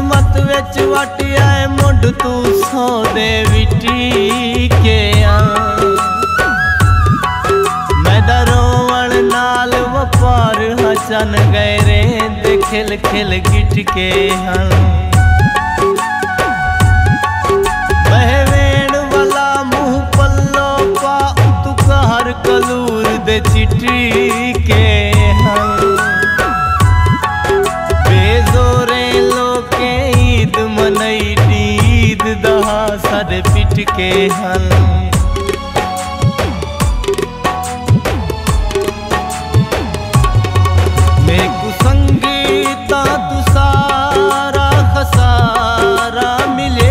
किस्मत विच वटिया मुंड तू सौ दे विटी के मैं रोवण नाल वपार हसन गए रे दे खिल खिल गिट के बहवेण वाला मुँह पल्लो पा तू कहर कलूर दे चिटी के सर पिट के हल मैं कुसंगीता तुसारा खसारा मिले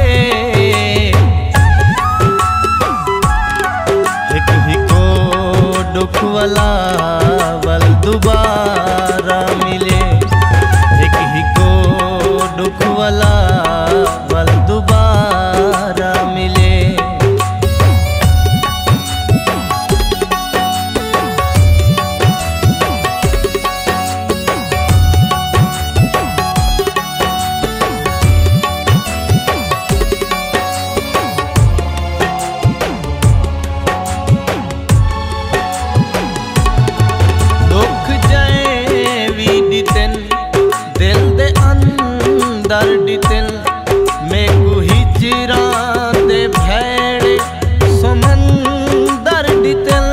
एक ही को दुख वाला वल दोबारा मिले एक ही को दुख वाला वल दोबारा मिले। दुख जाए भी दितन दिल दे अंदर दितन मैं को हिजरा दे भेड़े समंदर दितल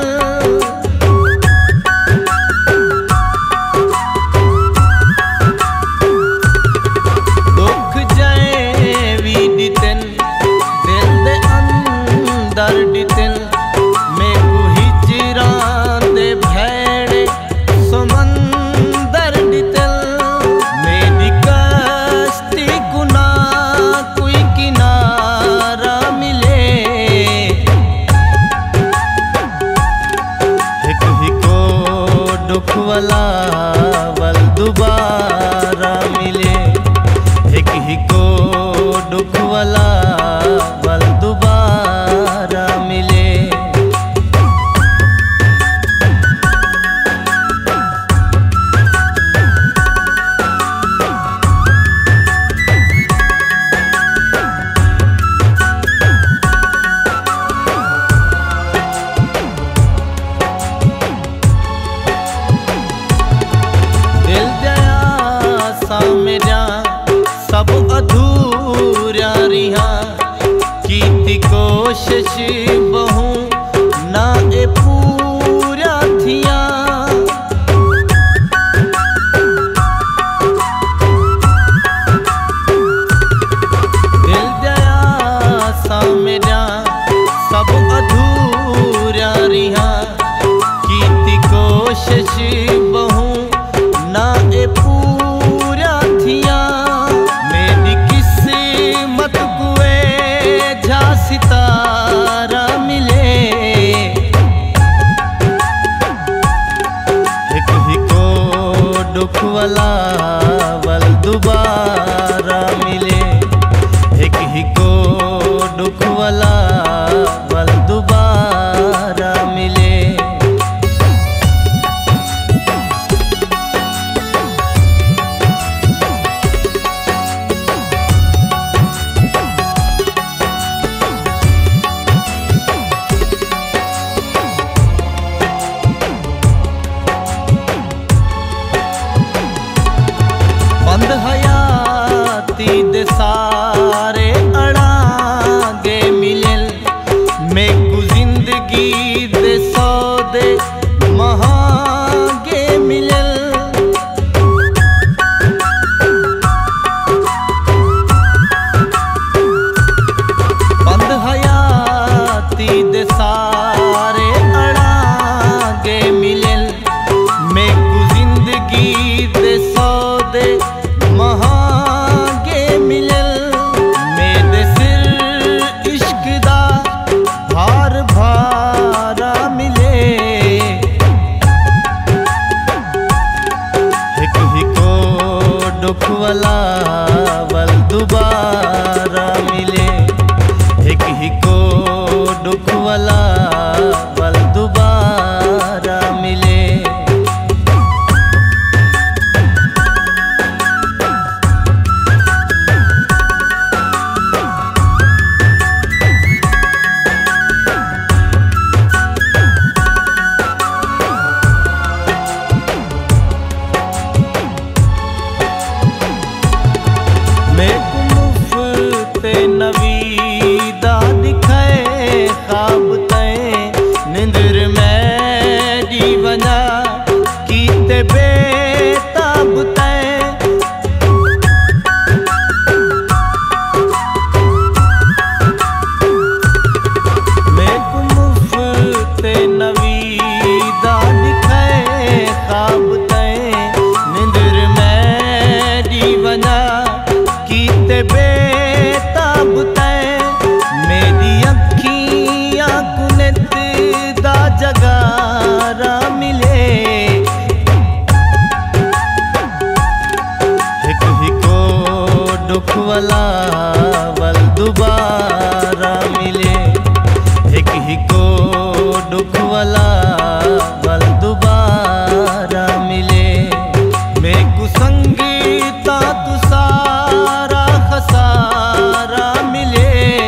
दुख जाए भी दितल दिल दे अंदर दितल मैं को हिजरा दे भेड़े समंदर दितल मेरी कश्ती गुना कोई किनारा मिले एक ही को दुख वाला वल दोबारा मिले एक ही को दुख वाला वल दोबारा मिले। मेरा सब अधूरा रिहा कीती कोशिश बहु ना ए पूरा थिया दिल दया सा मेरा सब अधूरा रिहा कीती कोशिश बहु ना ए पूरा थिया मेरी किस्मत कुए झा सितारा मिले एक ही को दुख वाला वल दोबारा मिले एक ही को दुख वाला वल दोबारा मिले। बंद हयाती दे सारे अड़ागे मिलन मैं को जिंदगी दे सौदे महागे मिलन बंद हयाती दे सारे अड़ागे मिलन मैं को जिंदगी दे सौदे महागे ते बेताब तै मेरी अखियां कुनत दा जगारा मिले हिक हिको दुख वाला वल दोबारा मिले हिक हिको दुख वाला वल दोबारा मिले मैं कुसंगीता तू सारा खसारा मिले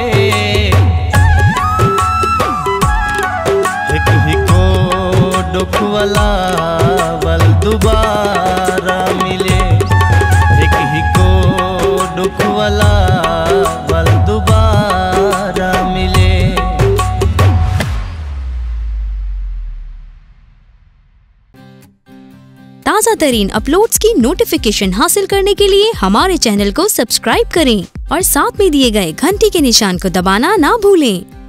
हिक हिको दुख वाला वल दोबारा मिले हिक हिको दुख वाला वल दोबारा मिले। ताज़ा तरीन अपलोड्स की नोटिफिकेशन हासिल करने के लिए हमारे चैनल को सब्सक्राइब करें और साथ में दिए गए घंटी के निशान को दबाना ना भूलें।